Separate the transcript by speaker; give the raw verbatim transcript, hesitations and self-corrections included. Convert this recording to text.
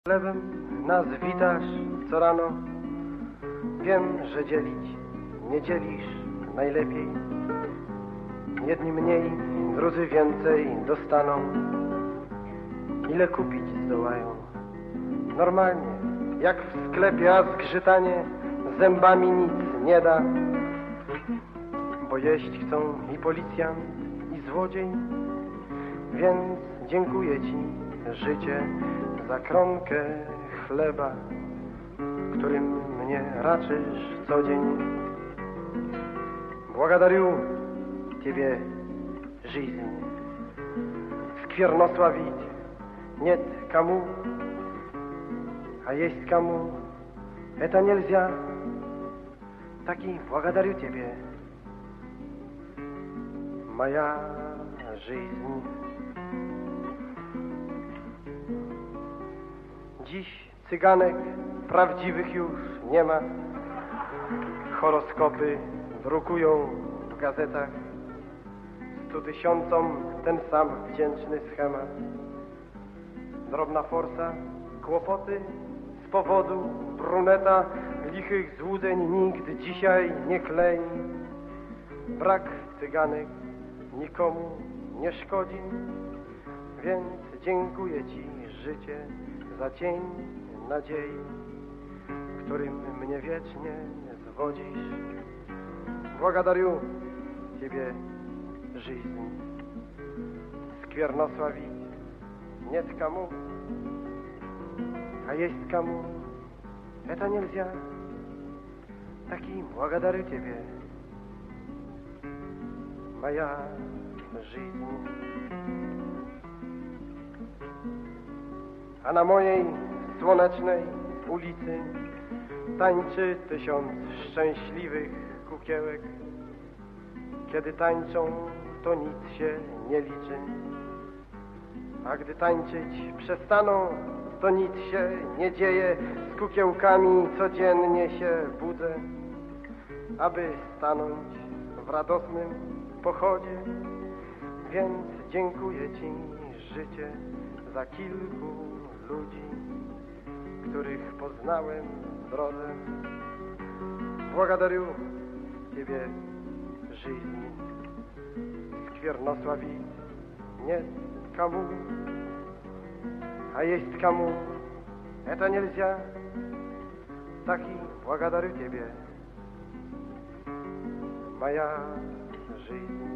Speaker 1: Chlebem nas witasz co rano. Wiem, że dzielić nie dzielisz najlepiej. Jedni mniej, drudzy więcej dostaną. Ile kupić zdołają? Normalnie, jak w sklepie, a zgrzytanie zębami nic nie da. Bo jeść chcą i policjant, i złodziej. Więc dziękuję ci, życie, za kromkę chleba, którym mnie raczysz co dzień. Благодарю Тебе, жизнь. Скверно славить нет кому, а есть кому это нельзя. Таки благодарю Тебе, моя жизнь. Dziś cyganek prawdziwych już nie ma. Horoskopy drukują w gazetach. Stu tysiącom ten sam wdzięczny schemat. Drobna forsa, kłopoty z powodu bruneta. Lichych złudzeń nikt dzisiaj nie klei. Brak cyganek nikomu nie szkodzi. Więc dziękuję ci, życie, za cień nadziei, którym mnie wiecznie zwodzisz. Благодарю Тебе, жизнь. Скверно славить нет кому, а есть кому это нельзя. Таки благодарю Тебе, моя жизнь. A na mojej słonecznej ulicy tańczy tysiąc szczęśliwych kukiełek. Kiedy tańczą, to nic się nie liczy, a gdy tańczyć przestaną, to nic się nie dzieje. Z kukiełkami codziennie się budzę, aby stanąć w radosnym pochodzie. Więc dziękuję ci, życie, za kilku ludzi, których poznałem w drodze. Благодарю Тебе, жизнь. Скверно славить нет кому, а есть кому это нельзя. Таки благодарю Тебе, моя жизнь.